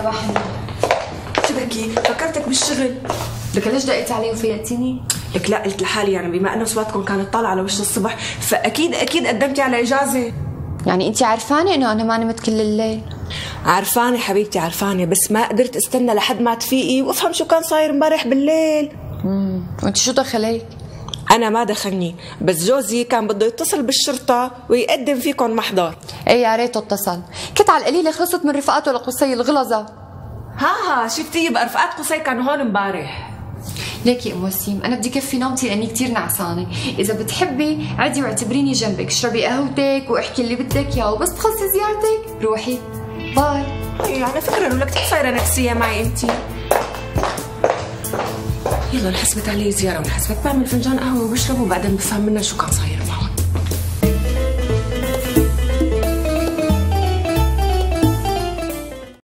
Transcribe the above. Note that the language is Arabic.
صباح النور. شو بكي؟ فكرتك بالشغل. لك ليش دقيتي علي وفيقتيني؟ لك لا، قلت لحالي يعني بما انه صوتكم كانت طالعه على وش الصبح فاكيد قدمتي على اجازه. يعني انت عارفانه انه انا ما نمت كل الليل؟ عارفانه حبيبتي عارفانه، بس ما قدرت استنى لحد ما تفيقي وافهم شو كان صاير امبارح بالليل. وانت شو دخلك؟ انا ما دخلني، بس جوزي كان بده يتصل بالشرطه ويقدم فيكم محضر. ايه يا ريته اتصل، كنت على القليله خلصت من رفقاته لقصي الغلظه. ها شفتي بقى رفقات قصي كانوا هون امبارح. ليك يا ام وسيم، انا بدي كفي نومتي لاني كثير نعسانه، اذا بتحبي عدي واعتبريني جنبك، اشربي قهوتك واحكي اللي بدك اياه، وبس تخلصي زيارتك روحي. باي. اي على فكره انه لك كثير صايره نفسيه معي انتي. يلا انحسبت علي زياره ونحسبت بعمل فنجان قهوه وبشرب وبعدين بفهم منها شو كان صاير.